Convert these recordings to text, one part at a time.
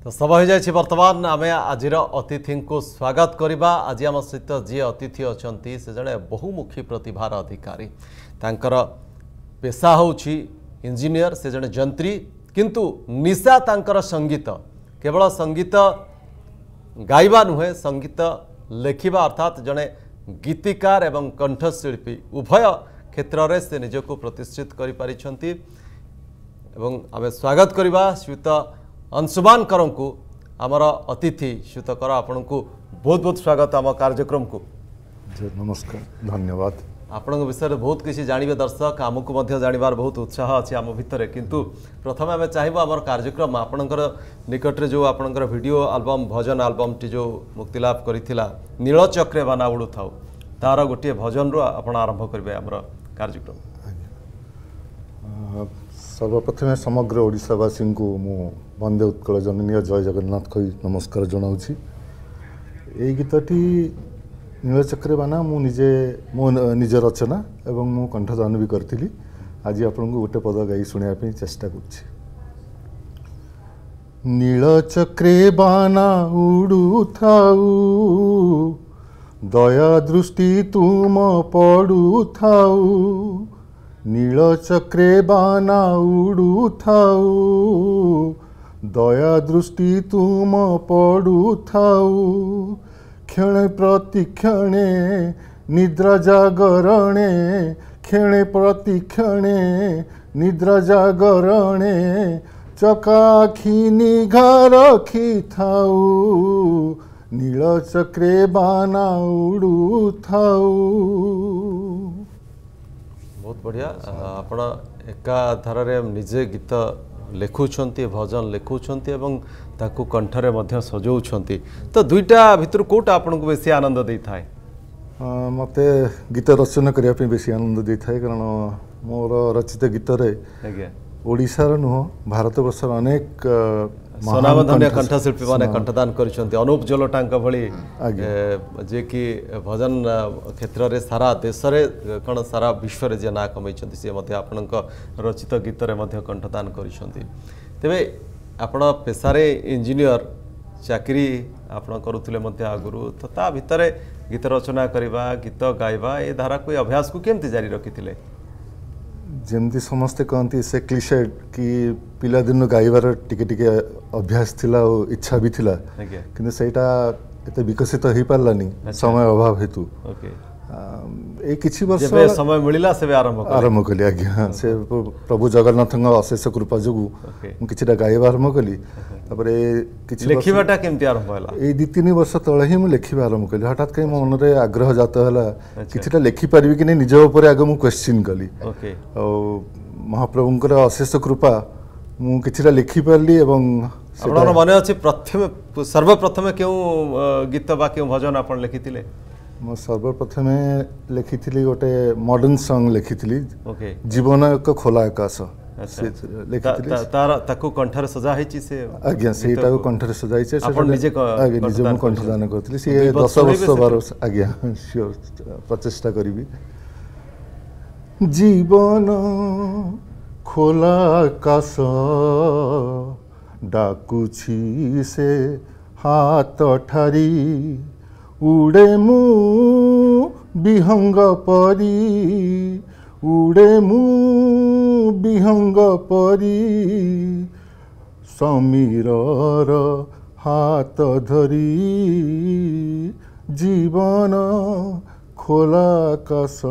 तो समय हो जाए बर्तमान आम आज अतिथि को स्वागत करवा। आज आम सहित जी अतिथि अच्छा से जड़े बहुमुखी प्रतिभार अधिकारी तांकर पेशा होची इंजीनियर से जड़े जंत्री किंतु निशा तांकर संगीत केवल संगीत गाइबा नुहे संगीत लेखिबा अर्थात जड़े गीतिकार एवं कंठशिल्पी उभय क्षेत्र में से निजक प्रतिष्ठित कर पारिछंती। एवं आम स्वागत करवा श्रीयुत अंशुमान कर को आमर अतिथि श्रीयुत कर आपण को बहुत बहुत स्वागत आम कार्यक्रम को। नमस्कार, धन्यवाद। आपण विषय बहुत किसी जानवे दर्शक आमको जानवर बहुत उत्साह अच्छी आम भितर किंतु प्रथम आम चाहबू आम कार्यक्रम आपणकर निकट जो आपणकर वीडियो आल्बम भजन आल्बम टी जो मुक्तिलाभ करथिला नीलचक्रे बाना उड़ू थाउ तार गोटे भजन रो आपण आरंभ करेंगे आमर कार्यक्रम। सर्वप्रथमे समग्र ओडिशावासी को मु वंदे उत्कल जननी जय जगन्नाथ कही नमस्कार जनाऊँगी। यही गीतटी नीलचक्रे बाना मु निजे रचना एवं मु कंठदान भी करी। आज आपन को गोटे पद गाई शुणापी चेष्टा कर। नीलचक्रे बाना उड़ू थाऊ दया दृष्टि तुम पड़ू थाऊ नीलचक्रे बाना उड़ू थाऊ दया दृष्टि तुम पड़ू थाऊ क्षणे प्रतिक्षणे निद्रा जागरणे क्षणे प्रतिक्षणे निद्रा जागरणे चकाखी निघा रखी थाऊ नीलचक्रे बाना उड़ू थाऊ। बहुत बढ़िया। आपण एकाधार निजे गीत लिखुंट भजन लिखुंट एवं ताकू कंठरे मध्य सजाऊँच तो दुईटा भितर कोटा आपन को बेसी आनंद दे थाए? मते गीत रचना करने बेसी आनंद दे थाए कारण मोर रचित गीत ओडिशार नुह भारत वर्षर अनेक स्वनामधन्य कंठशिल्पी मैंने कंठदान कर अनूप जलोटा भली जे कि भजन क्षेत्र में सारा देश में कौन सारा विश्व में जे ना कमाई सी आपण रचित गीत में कंठदान कर तेरे आपण पेशारे इंजीनियर चाकरी आपण करुले आगुरी तो ता भितर गीत रचना करवा गीत गाइबा ये धारा कोई अभ्यास को केमती जारी रखी? जमती समस्ते कहती से क्लिशे कि पिला दिन गाइबार टिके टिके अभ्यास थिला और इच्छा भी थिला किंतु सेटा एते विकसित हो पारलानी समय अभाव हेतु ए किछि वर्ष समय मिलिला से आरंभ कली आज्ञा से प्रभु जगन्नाथ अशेष कृपा जोगु किछिटा गाइबा आरंभ कली तापरे किछि लिखिबाटा केमती आरंभ होला ए 2-3 वर्ष तळे ही मु लिखिबा आरंभ कली हठात कहीं मन रे आग्रह जात हला किछिटा लिखि पारबी कि नै निज ऊपर आगे मु क्वेश्चन कली और महाप्रभुंकर अशेष कृपा मु किछिटा लिखि पारली एवं आपन मन अछि प्रथम सर्वप्रथम क्यों गीत बा क्यों भजन आपन लिखिथिले? मो सर्वप्रथमे लिखिथिली गोटे मॉडर्न सॉन्ग लिखिथिली जीवन एक खोला आकाश लिखिथिली ताकू कंठर सजा हेची से आज्ञा सेटा को कंठर सजाई से आपण निजे आगे निजे मु कंठदान करथिली से 10 वर्ष 12 आज्ञा श्योर प्रचेष्टा करिवि। जीवन खोला आकाश डाकुछि से हाथ ठारी उड़े मु विहंग परी उड़े मु विहंग परी समीरर हाथ धरी जीवन खोला आकाश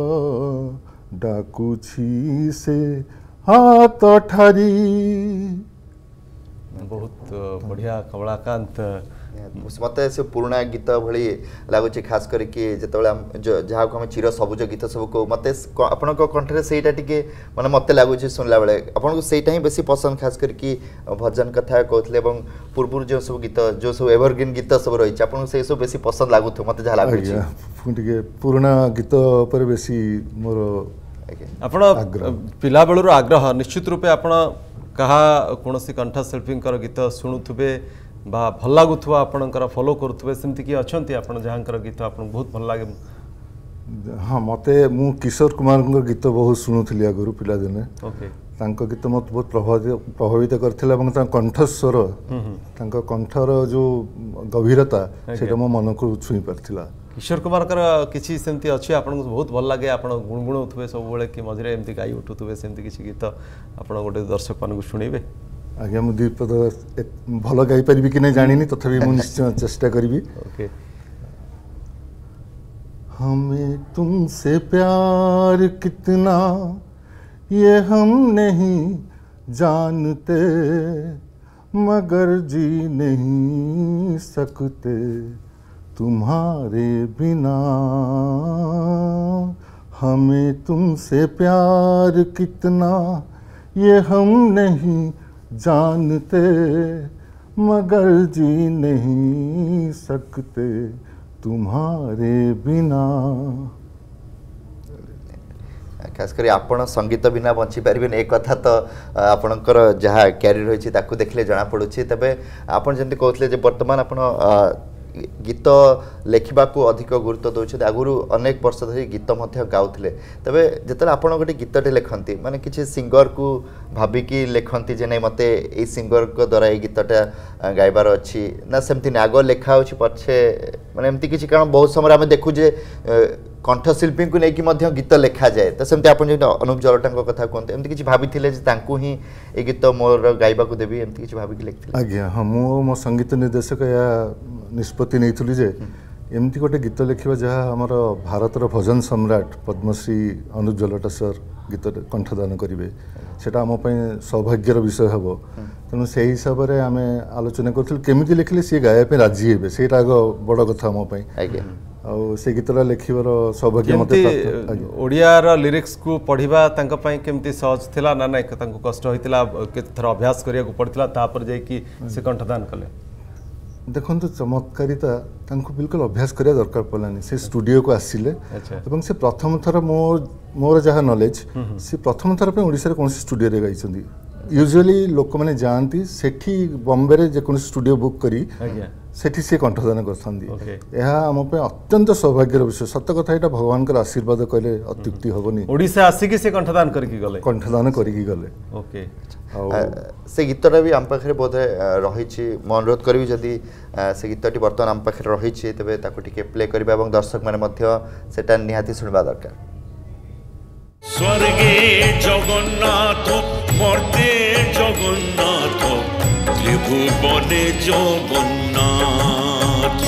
डाकुछि से हाथ ठारी। बहुत बढ़िया कमलाकांत मत से पुराना गीत भली लगुच खास करके जो जहाँ को चिर सबुज गीत सब को मत आपण कंठे से मैंने मत लगुच सुनला बेले आपन को ही बेसी पसंद खास करके भजन कथा कहते पूर्व जो सब गीत जो सब एवरग्रीन गीत सब रही आपन से सब बेसी पसंद लगुथ मत जहाँ लगुच पुराना गीत पर बेसी मोर आपण पिला बेलर आग्रह निश्चित रूपे आपण कहा कौन कंठशिल्पी गीत शुणुवे बा भल लगुवा आपणकर फॉलो करुवे सेमती कि अच्छा आप जहाँकर गीत आप बहुत भल लगे? हाँ मते मु किशोर कुमार गीत बहुत शुणुली आगु पिला दिने तांको गीत मत बहुत प्रभावित करथिला এবং तांको कंठस्वर तांको कंठर जो गभीरता सेटा मो मन को छुई परथिला। किशोर कुमार कर किछि सेमती अछि आपन बहुत भल लागे आपन गुणगुण उठुबे सब बेले कि मझरे एमती गाई उठुतुबे सेमती किछि गीत आपन गोटे दर्शक मान को सुनिबे? आगे मु दीपद भल गाई परिबी कि नै जानिनी तथापि मु निश्चय चेष्टा करिबी। ओके। हमें तुमसे प्यार कितना ये हम नहीं जानते मगर जी नहीं सकते तुम्हारे बिना। हमें तुमसे प्यार कितना ये हम नहीं जानते मगर जी नहीं सकते तुम्हारे बिना। खास करी आपण संगीत बिना बंची पारिबेन एक कथा तो आपणकर जहाँ क्यारियर होइछि ताकू देखले जना पड़ुछि। तबे आपण जेंति कहथले जे वर्तमान आपण गीत लेखिबा को अधिक गुरुत्व दउछते आगुरु अनेक वर्ष धरि गीत मध्य गाउथले। तबे जेतले आपण गोटे गीतटे लेखंती माने किछि सिंगर को भाबी कि लेखंती जे नै मते ए सिंगर को द्वारा ए गीतटा गाइबार अछि ना सेमति नाग लेखा होछि पछे माने एमति किछि कारण बहुत समय हम देखु जे कंठशिल्पी को लेकिन मध्य गीत लेखा जाए तो सेमती आपण जे अनुप जलोटा कथा कहते एमती किछि भाबिथिले जे तांकू ही ए गीत मोर गाइबा को देबी एमती किछि भाबी कि लिखथिले? आज्ञा हाँ मो संगीत निर्देशक या निष्पत्ति नैथुली जे एमती गोटे गीत लिखिबा जहाँ हमर भारतर भजन सम्राट पद्मश्री अनुप जलोटा सर गीत कंठदान करिवे सेटा आम सौभाग्यर विषय हम तेणु से हिसाब से आम आलोचना करूँ केमी लिखिले सी गाया राजी हे से आग बड़ कथा आम से गीतटा लिखिबार सौभाग्य मते ओडिया लिरिक्स को पढ़िबा तांका पई केमती सहज थिला ना ना तांको कष्ट होइतिला केते थर अभ्यास करिया को पड़तिला तापर जे कि से कंठदान कले? देखो चमत्कारिता तांको बिल्कुल अभ्यास करिया दरकार पड़लानी से स्टूडियो को आसिले एवं से प्रथम थर मोर जहाँ नॉलेज से प्रथम थर पे ओडिसा रे कोन स्टूडियो रे गाइछंदी। यूजुअली लोक माने जानती सेठी बॉम्बे रे जे कोन स्टूडियो बुक करी सेठी से कंठदान करथांदी। यह आम पे अत्यंत सौभाग्यर विषय सत्य कथा एटा भगवान का आशीर्वाद कहले अत्युक्ति होबनी। ओडिसा आसी कि से कंठदान करकी गले ओके से गीतटा भी आम पाखे बोधे रही मैं अनुरोध करी जदि से गीतटी बर्तमान आम पाखे रही तेरे ताको टिके प्ले करबा एवं दर्शक माने मध्य सेटा निहाती सुनबा दरकार। स्वर्गे जगन्नाथ मर्ते जगन्नाथ त्रिभुवने जगन्नाथ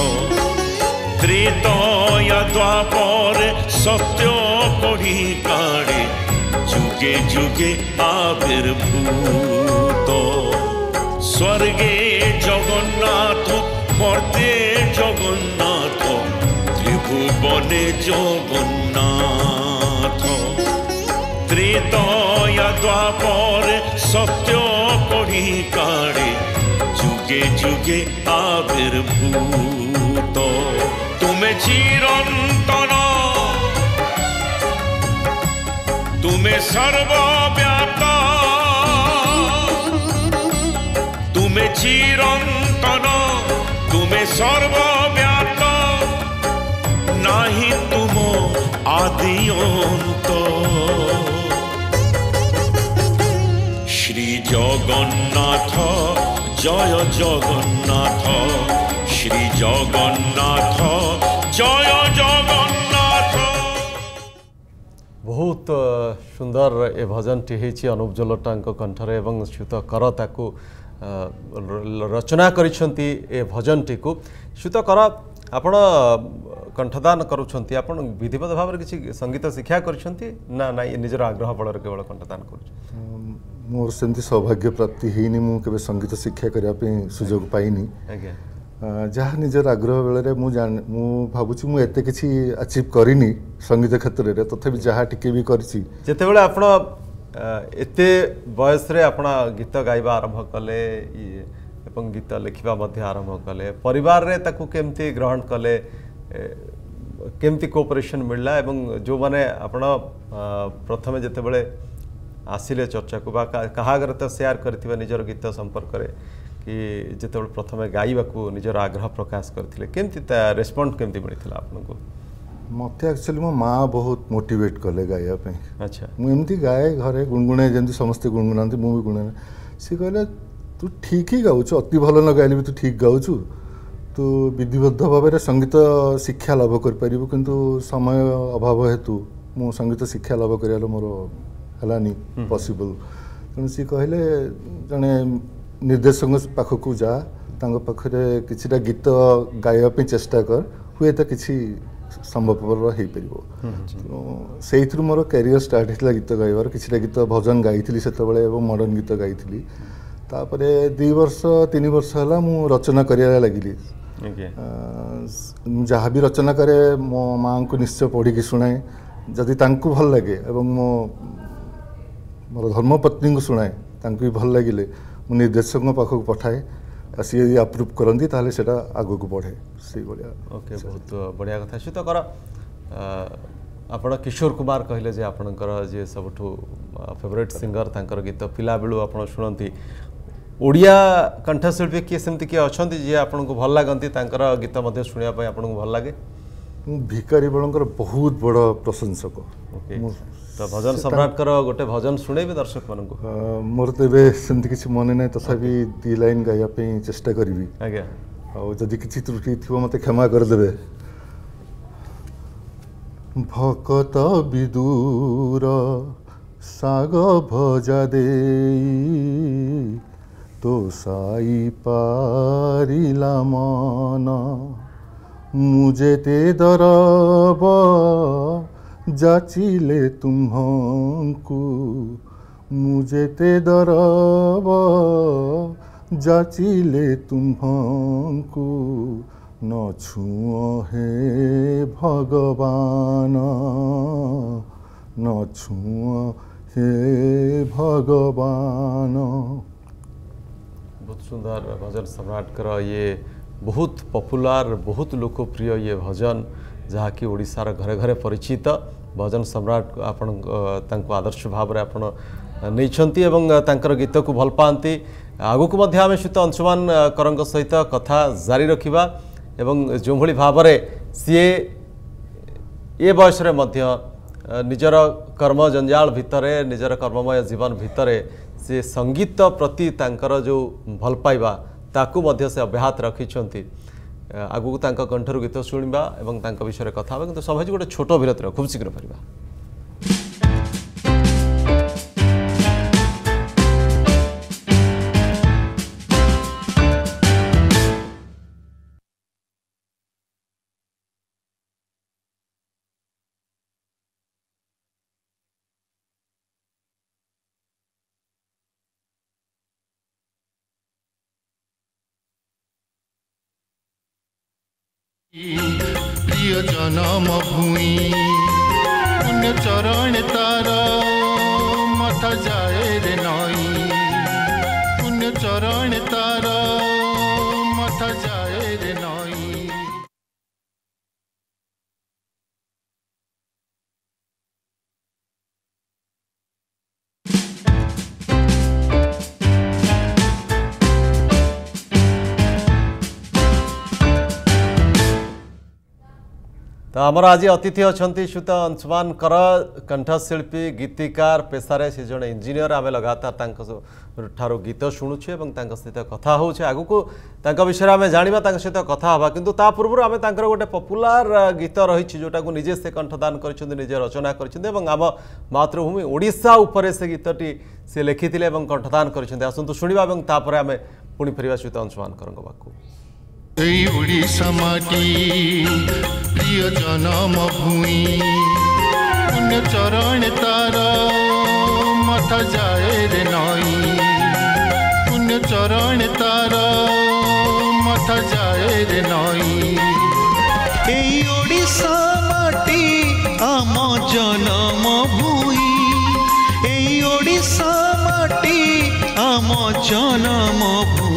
त्रेतया द्वापर सत्य कही काणे जुगे जुगे आविर्भूत। स्वर्गे जगन्नाथ मर्ते जगन्नाथ त्रिभुवने जगन्नाथ त्रेतया द्वापर सत्य कही काणे जुगे जुगे आविर्भूत। तुमे चिरंतन तुमे सर्वव्यापी तुमे चिरंतन तुमे सर्वव्यापी नाही तुम आदि अंत। श्री जगन्नाथ जय जगन्नाथ श्री जगन्नाथ जय जगन्नाथ। बहुत सुंदर ए भजन टी होइछि अनुप जलोटा कंठरे एवं श्रुत कर ताकू रचना करिसंती ए भजन टी को श्रुत कर आपण कंठदान करुछंती आपण विधिवत भाव किसी संगीत शिक्षा करिसंती ना ना निजर आग्रह बल केवल कंठदान कर? मोर सेमती सौभाग्य प्राप्ति हेनी मु केबे संगीत शिक्षा करिया पे सुजोग पाइनी। जहाँ निजर आग्रह बेले मु भावुची मु एते किछि अचीव करिनी संगीत क्षेत्र रे तथापि जहाँ टिके भी करछि जेते बेले आपण एते बयस रे आपण गीत गाइबा आरंभ कले एवं गीत लिखिबा मध्य आरंभ कले परिवार रे ताकू केमती ग्रहण कले केमती कोऑपरेशन मिलला एवं जो माने आपण प्रथमे जेते बेले आसिले चर्चा को बा कहागर तो शेयर करथिबा निजर गीत संपर्क रे कि जेते प्रथमे गाइबा को निजर आग्रह प्रकाश करथिले केमती ता रेस्पॉन्ड केमती मिलिथिला आपनको? मत एक्चुअली मो माँ बहुत मोटिवेट कले गाइबा अच्छा मुझे गाए घरे गुणगुणाए जमी समस्ते गुणगुना मुझे गुणगुना सी कहले तू ठीक ही गाँच अति भल न गाइले भी तू ठीक गाँचु तू विधिबद्ध भाव में संगीत शिक्षा लाभ कर किंतु समय अभाव हेतु मु संगीत शिक्षा लाभ कर मोर है पॉसिबल तेणु सी कहले जड़े निर्देशक पाखक जा पाखे किछिटा गीत गाइबा चेष्टा कर हुए तो किसी संभवपर हो पार से मोर कैरियर स्टार्ट होता गीत गाइबार किछिटा गीत भजन गाई से मॉडर्न गीत गाई तापर 2 वर्ष 3 वर्ष है मु रचना कर लगिली जहाँ भी रचना करे मो माँ को निश्चय पढ़ी की शुणाए जदि तांको भल लगे एवं मो मोर धर्मपत्नी को शुणाए तांको भी भल लगिले मु निर्देशक पाखक पठाए सी यदि अप्रूव करती ताहले सेटा आगो को बढ़े से भाया ओके बहुत बढ़िया कथा शीतकर आपण किशोर कुमार कहले जे आपणकर जे सबठू फेवरेट सिंगर तांकर गीत पिला बेलू आपण शुणती ओडिया कंठशिल्पी किए सेमती किए अच्छा जी आपन को भल लगती तांकर गीत मध्य शुणा आपन को भल लगे भिकारी बड़ंकर बहुत बड़ प्रशंसक ओके तो भजन सम्राट कर गोटे भजन शुणेबे दर्शक मान को मोर तो सेमती किसी मन ना तथापि 2 लाइन गाइबा चेष्टा करी आज्ञा जदि किसी त्रुटि थी मत क्षमा करदे भकत विदूर साग भजा दे तो साई पारिला मन मुझे ते दरब जाचिले तुम्हंकु मुझे ते दरब जाचिले तुम्हंकु न छुओ हे भगवान न छुओ हे भगवान। बहुत सुंदर भजन सम्राट कर ये बहुत पॉपुलर बहुत लोकप्रिय ये भजन जहाँकि ओडिशार घरे घरे परिचित भजन सम्राट आपण तांको आदर्श भाव में आपण नहीं एवं तांकर गीत को भल पाती आगु को मध्य आम सहित अंशुमान करंग सहित कथा जारी रखिबा एवं जो भली भाव में सीए ए बयस निजर कर्म जंजाल भितरे निजर कर्ममय जीवन भितरे से संगीत प्रति तांकर जो भल पाइबा ताकू मध्य से अब्याहत रखिछंती आगु तांका कंठर गीत शुणा एवं तांका विषय कथा होगा किंतु समय गोटे छोट विरतिर खूब शीघ्र फरिबा। प्रिय जनम भूमि पुण्य चरण तार मथ जाए रे नई पुण्य चरण तार मथ जाए रे नई। तो आमर आज अतिथि अच्छा श्रुत अंशुमान कर कंठशिल्पी गीतिकार पेशारे से जड़े इंजीनियर आम लगातार ठारो गीत शुणुचे सहित कथा हो आगु को विषय आम जाना सहित कथा हवा किंतु ता पूर्व आम गोटे पॉपुलर गीत रही जोटा को निजे से कंठदान करजे रचना कर मातृभूमि ओडिशा उपरे से गीतटी से लिखिते कंठदान कर आसतु शुणा और आम पुणी फेर सहित अंशुमान कर पाखु। ओडिशा माटी प्रिय जनम भूमि पुण्य चरण तार मथ जाए रे नई पुण्य चरण तार मथ जाए रे नई। एई ओडिशा माटी आम जनम भूमि एई ओडिशा माटी आम जनम भूमि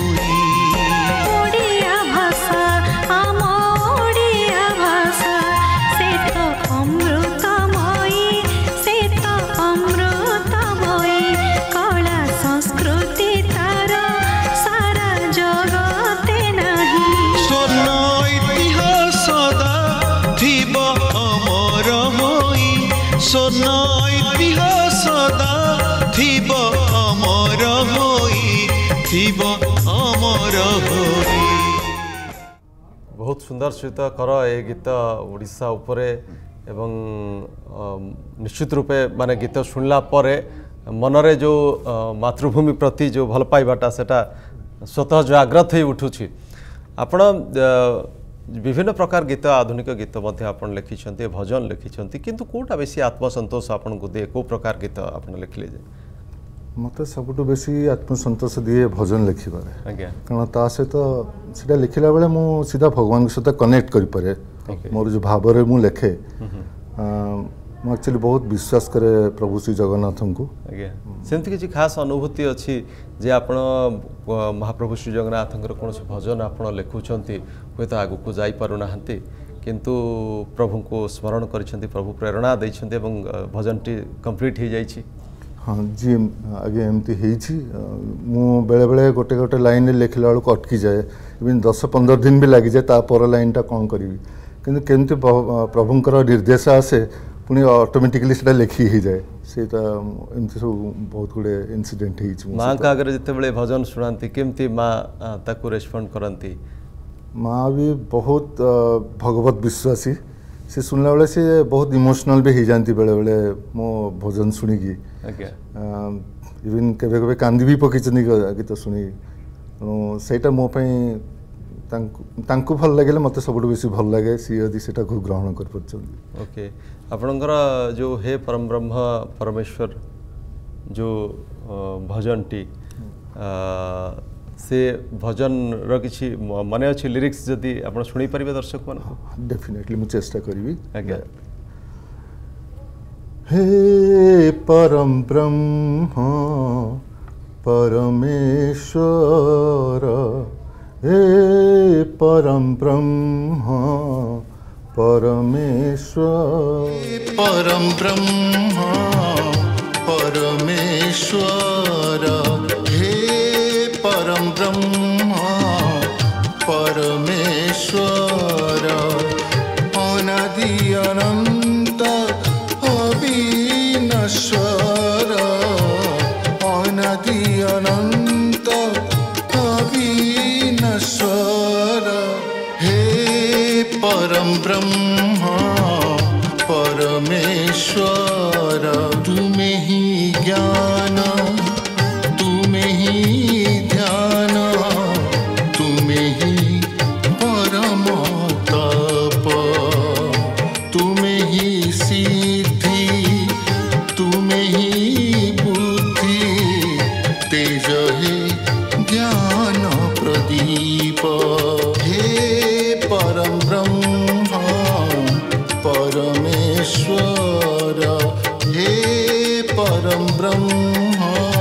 स्वर्ण इतिहास दा थिब ସ୍ୱର୍ଣ୍ଣ ଇତିହାସ ସଦା ଥିବ ଅମର ହୋଇ ଥିବ ଅମର ହୋଇ। बहुत सुंदर सहित कर ए गीत ओडिशा उपरे एवं निश्चित रूपे माने गीत शुणला परे मनरे जो मातृभूमि प्रति जो भल पाइबाटा सेटा स्वतः जाग्रत हो उठुछि। आपण विभिन्न प्रकार गीत आधुनिक गीत मध्य आपण लिखिछन्ते भजन लिखिछन्ते किंतु कोटा बेसी आत्मसंतोष आपण को दे को प्रकार गीत आपण लिखले जे मत सबुठ बेसी आत्मसंतोष दिए भजन लिखिबारे आज्ञा कारण ता सहित सीधा लिखला बेले मु सीधा भगवान सहित कनेक्ट करि पारे मोर जो भाव रे मु लिखे मु एक्चुअली बहुत विश्वास करे प्रभु श्री जगन्नाथ को आज्ञा सेमति किछि खास अनुभूति अछि जे आपण महाप्रभु श्री जगन्नाथ कौन भजन आपण लिखुछन्ती हुए तो आगु को जाई पारु नाहंती किंतु प्रभु को स्मरण करिसन्ती प्रभु प्रेरणा दैछन्ती एवं भजन टी कंप्लीट हो जाइछि। हाँ जी आगे एमती मु बेले बेले गोटे गोटे लाइन लिखला बेलू अटकी जाए इवन 10-15 दिन भी लगी जाए तापर लाइनटा कौन करी कि केमती प्रभुंकर निर्देश आसे पुणी ऑटोमेटिकली से लिखी ही जाए सेटा एमती सब बहुत गुड़े इनसीडेंट माँ का आगे जिते भजन शुणाती केमती माँ ताकू रेस्पॉन्ड करती माँ भी बहुत भगवत विश्वासी से सुनला बेले से बहुत इमोशनल भी हो जाती बेले बेले मो भजन शुणिकी इवन केबे केबे कांदी भी पकई गीत शुणी तेणु मो तांकु भल लगे मत सब बेसी भल लगे सी यदि से ग्रहण कर ओके आपणकर जो हे परम ब्रह्म परमेश्वर जो भजन टी से भजन रो किछि माने अछि लिरिक्स जदि आपण सुनी परिबे दर्शक मन डेफिनेटली मु चेष्टा करिवि आज्ञा। हे परम ब्रह्म परमेश्वर हे परम ब्रह्म परमेश्वर परम ब्रह्म परमेश्वर हे परम ब्रह्म परमेश्वर अनादि अनंत अविनश्वर अनादि अनंत अविनश्वर हे परम ब्रह्म परमेश्वर तुम्हें ही ज्ञान तुम्हें ही ध्यान तुम्हें ही परम तप तुम्हें ही सिद्धि तुम्हें ही बुद्धि तेज है ज्ञान प्रदीप हे परम ब्रह्म परमेश्वर हे परम ब्रह्म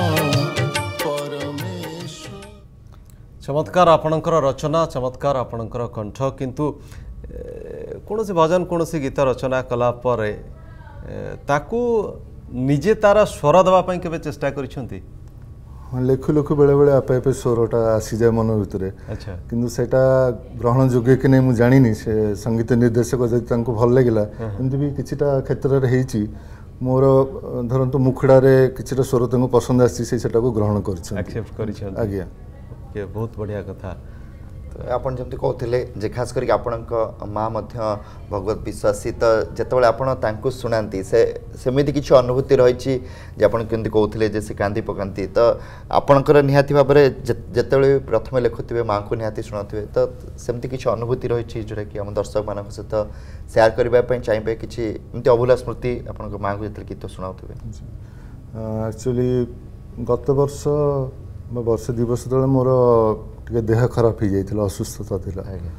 परमेश्वर। चमत्कार आपणकर रचना चमत्कार आपणकर कंठ किंतु कौन से भजन कौन से गीत रचना कला परे ताकू निजे तार स्वर देवाई के चेष्टा करिसेंती लेखु लेखु बेले बेले आपे आपे स्वरटा आसी जाए मन भितर अच्छा किंतु सेटा ग्रहण योग्य कि नहीं मु जानिनी से संगीत निर्देशक जदि तांको भल लागिला एमती भी किछिटा क्षेत्र रे हेची मोर धरंतु मुखड़ारे किछिटा स्वर तांको पसंद आसी से सेटा को ग्रहण करछन एक्सेप्ट करिसेन आज्ञा के बहुत बढ़िया कथा आपण जमती कहते जे खास करके आपणक माँ मध्य भगवत विश्वासी तो जितेबाला आपण तांको सुनांती से सेमिति किछि अनुभूति रही जे आपण केमती कहते जे से कांदी पकांती तो आपणकर निहाती भाव में जितेबाला प्रथम लिखुथिबे माँ को निहाती शुणाथिबे तो सेमती किछि अनुभूति रही जोटा कि आम दर्शक मानक सहित शेयर करबा पई चाहिबे किछि एमती अभूला स्मृति आपणक माँ को जिते गीत शुणाउथिबे एक्चुअली गत वर्ष वर्ष 2 वर्ष तले मोर टे देह खराब हो जाता असुस्थता थी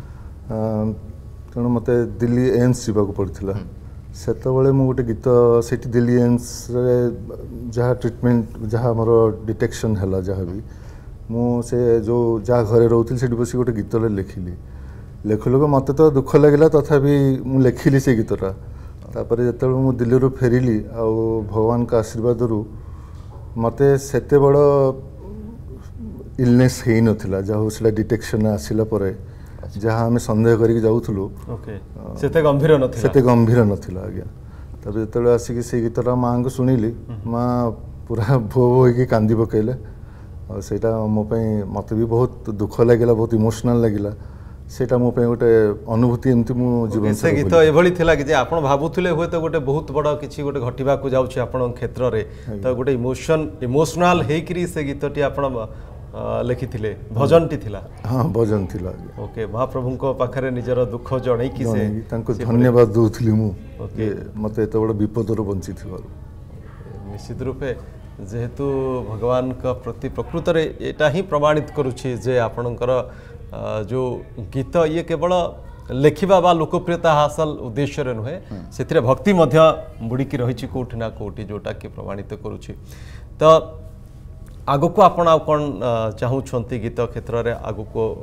तेणु मत दिल्ली एम्स जावाक पड़ता से गोटे गीत से दिल्ली एम्स जहाँ ट्रिटमेंट जहाँ मोर डिटेक्शन है जहाँ भी मुझे जो जहाँ घरे रोली से बस गोटे गीत लिखिली लिखु लिखु मत तो दुख लगे तथापि मुझे लिखिली से गीतटा तापर जो मुझे दिल्ली फेरिली आ भगवान का आशीर्वाद मत से बड़ इलनेस हो नाला जहाँ से डिटेक्शन आसला जहाँ आम सन्देह करके जाऊँ सेते गंभीर नाला आज्ञा तापर जो आसिक से गीतटा माँ को शुणिली माँ पूरा भो होगी कांदी पकईले सेटा मोपाई मत भी बहुत दुख लगे बहुत इमोशनाल लगे सेटा मो गोटे अनुभूति एमती मो जीवन से गीत एभली थिला कि जे आपण भाबुथिले होय तो गोटे बहुत बड़ किछि गोटे घटिबा को जाउछि आपण क्षेत्र रे तो गोटे इमोशनल हेकरी से गीतटी आपण लिखिथिले भजनटी थिला हाँ भजन थिला ओके महाप्रभु को पाखरे निजर दुख जणै कि से तांको धन्यवाद दोथली मु मते एत बड़ विपदर बंची थिबार निश्चित रूपे जेहेतु भगवान का प्रति प्रकृत रे एटा ही प्रमाणित करूछि जे आपणकर जो गीत ये केवल लेखिबा बा लोकप्रियता हासिल उद्देश्य नुहे से भक्ति बुड़िकी रही कौटी ना कौटी जोटा कि प्रमाणित करुच्ची तो आग को आपण आ कौन चाहूँगी गीत क्षेत्र में आग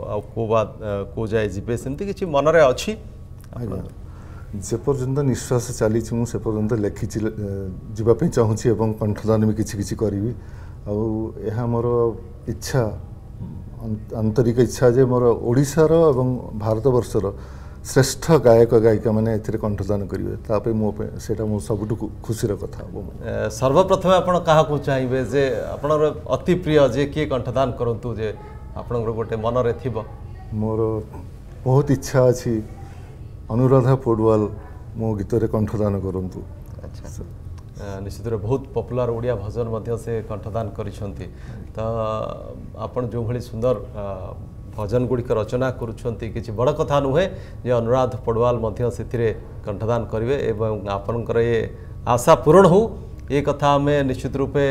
को जाए जीवे सेमती किसी मनरे अच्छी जे पर्यंत निश्वास चली से पर्यंत लेखि जावाई चाहूँगी और कंठदान भी किसी करी आ मोर इच्छा आंतरिक इच्छा जे मोर ओडिशार एवं भारत वर्षर श्रेष्ठ गायक गायिका मैंने कंठदान करेंगे तापर मोटा मो सब खुशीर कथा सर्वप्रथम आपण क्या चाहिए जे आपण अति प्रिय जे किए कंठदान करंतु जे आपण गोटे मनरे थी मोर बहुत इच्छा अच्छी अनुराधा पौडवाल मो गीत कंठदान करंतु निश्चित बहुत पॉपुलर ओडिया भजन मध्य से कंठदान करिसंती तो आपण जो भली सुंदर भजन गुड़िक रचना करुछंती किछि बड़ कथा नुहे जे अनुराधा पौडवाल मध्य से कंठदान करेंगे एवं आपनकर ये आशा पूर्ण हो ये कथा में निश्चित रूपे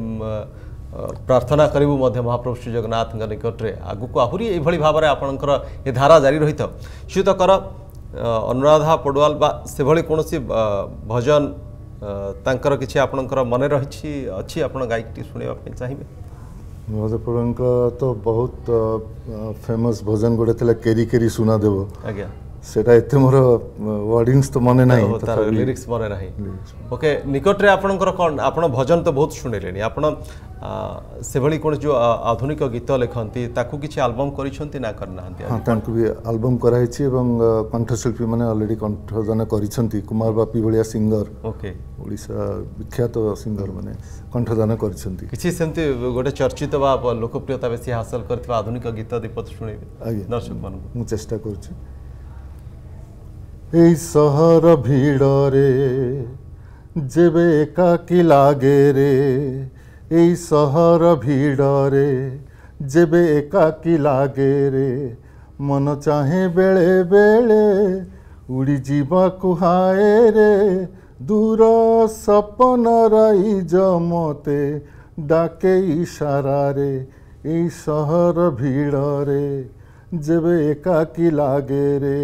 प्रार्थना करूँ महाप्रभु श्री जगन्नाथ निकट में आगु को आहरी यही भाव में आपणकर ये धारा जारी रही था श्रुतकर अनुराधा पौडवाल बा से भली कौनसी भजन तांकर किछि आपणकर मन रही अच्छी आपण गायकटी शुणा चाहिए अनुराधा पौडवाल तो बहुत फेमस भजन गोटे था केरी केरी सुना देव आज्ञा सेटा एते मोर वर्डिंग्स तो मने नाही तार लिरिक्स मने नाही ओके निकट रे आपणकर कोन आपण भजन तो बहुत शुणिलेनी आपण से भली कोन जो आधुनिक गीत लेखंती ताकू किछि एल्बम करिसंती ना करनांती हां तांकू भी एल्बम कराइछि एवं कंठशिल्पी माने ऑलरेडी कंठदान करिसंती कुमार बापी भलिया सिंगर ओके ओडिसा विख्यात सिंगर माने कंठदान करिसंती किछि सेमती गोटे चर्चित बा लोकप्रियता बेसी हासिल करथिबा आधुनिक गीत दीपत शुणेबे दर्शक मन मु चेष्टा करछि এই শহর ভিড়রে যেবে একাকি লাগে রে এই শহর ভিড়রে যেবে একাকি লাগে রে মন চাহে বেলে বেলে উড়ি যাবাকু হায় রে দূর সপনরাই জমতে ডাকে ইশারারে এই শহর ভিড়রে যেবে একাকি লাগে রে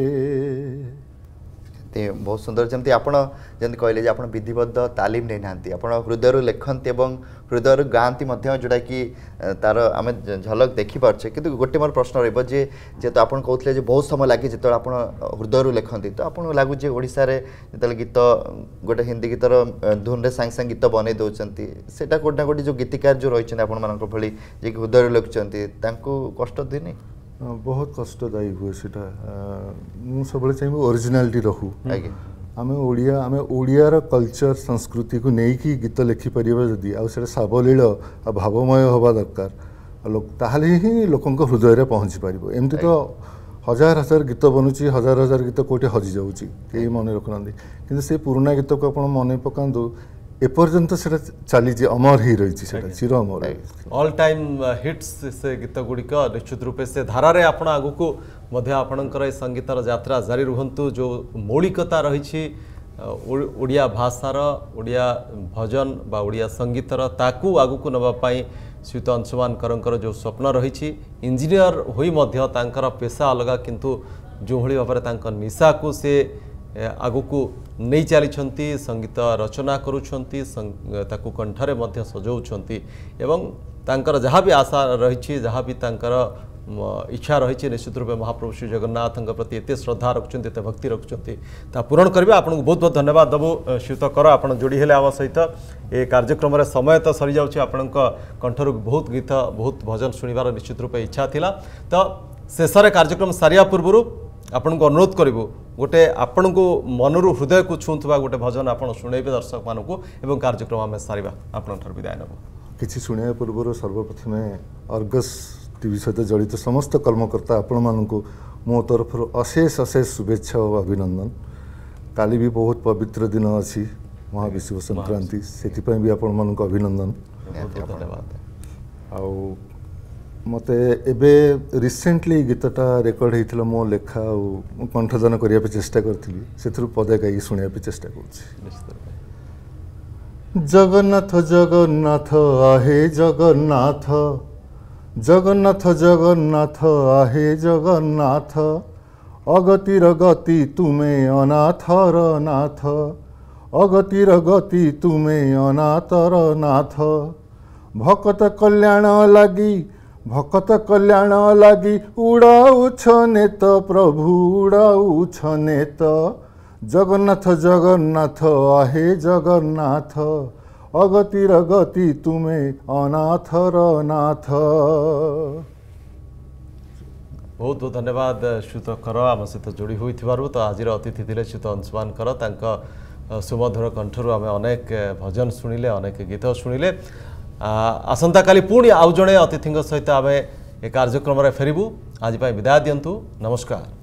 बहुत सुंदर जमती आपण जमती कहले जे आपण विधिबद्ध तालीम नै नांती आपण हृदय लिखंती एवं हृदय गांती मध्य जोटा कि तार आम झलक देखि पारछे किंतु गोटे मोर प्रश्न रहबो जे तो आपण कहथले जे बहुत समय लागि जेतो आपण हृदय लिखंती तो आपण लागु जे ओडिसा रे जेतल गीत गोटे हिंदी गीतर धुन रे सांग सांग गीत बनै दोचंती सेटा कोडना कोडी जो गीतिकार जो रहिछन आपण मानक भली जे हृदय लिखचंती तांको कष्ट दिनी बहुत कष्टदायी हुए सीटा मु सब चाहिए ओरिजिनालिटी रहू आम ओडिया आम ओडियार कल्चर संस्कृति को लेकिन गीत लिखिपर जदि आटा सावलील आ भावमय हवा दरकार ताहले ही लोकों हृदय में पहुँची पार एमती तो हजार हजार गीत बनुची हजार हजार गीत कौटे हजि जाऊँगी कहीं मन रखुना कि से पुराना गीत को आप मन पकातु एपर्यंत से चली अमर ही रही चिर अमर ऑल टाइम हिट्स से गीत गुड़िक निश्चित रूपे से धारा रे आपण आगु को आपणकर संगीतर यात्रा जारी रुहंतु जो मौलिकता रही ओडिया भाषार ओडिया भजन बा ओडिया संगीतर ताकू आगु को नबा पाई श्रीयुत अंशुमान करंकर जो स्वप्न रही इंजीनियर होई मध्य तांकर पेशा अलग किंतु जो भली भाव में निशा को से आगु को नहीं चली संगीत रचना करुछंती ताकू कंठरे मध्य सजाउछंती एवं तांकर जहाँ भी आशा रही जहाँ भी तांकर इच्छा रही निश्चित रूप महाप्रभु श्री जगन्नाथ प्रति एत श्रद्धा रखुच्च एत भक्ति रखुच्च पूरण करेंगे आपको बहुत बहुत धन्यवाद देवु श्रीयुत कर आप जोड़ी हेले आम सहित ये कार्यक्रम में समय तो सरी जाऊँगी आपण कंठर बहुत गीत बहुत भजन शुणवार निश्चित रूप इच्छा थिला तो शेष कार्यक्रम सारिया पूर्व आपण को अनुरोध करूँ गोटे आपण को मनरु हृदय को छुँथुवा गोटे भजन आप शुणेबे दर्शक मानक एवं कार्यक्रम आम सारा आपण विदाय नब किसी शुणा पूर्व सर्वप्रथमे अर्गस टीवी सहित जड़ित समस्त कर्मकर्ता आपण मानक मो तरफ अशेष अशेष शुभेच्छा और अभिनंदन। काली भी बहुत पवित्र दिन अच्छी महाविषुव संक्रांति से भी आपण मानक अभिनंदन बहुत बहुत धन्यवाद। आउ मते एबे रिसेंटली गीतटा रेकर्ड होता मो लेखा और कंठदान करने चेष्टा करी से पदे गाई शुणा चेष्टा कर जगन्नाथ जगन्नाथ आहे जगन्नाथ जगन्नाथ जगन्नाथ आहे जगन्नाथ अगतिर गति तुमे अनाथर नाथ अगतिर गति तुमे अनाथर नाथ भक्त कल्याण लगी उड़ाउछ नेत प्रभु उड़ाउछ नेत जगन्नाथ जगन्नाथ आहे जगन्नाथ अगतिर गति तुमे अनाथर नाथ। बहुत बहुत धन्यवाद श्रुत कर आम सहित जोड़ी होइथिबारु। तो आज अतिथि थे श्रुत अंशुमान कर सुमधुर कंठर आम अनेक भजन शुणिले अनेक गीत शुणिले। आसंता काली पुणी आउ जणे अतिथि सहित आम ए कार्यक्रम फेरबू। आज विदाय दिंतु नमस्कार।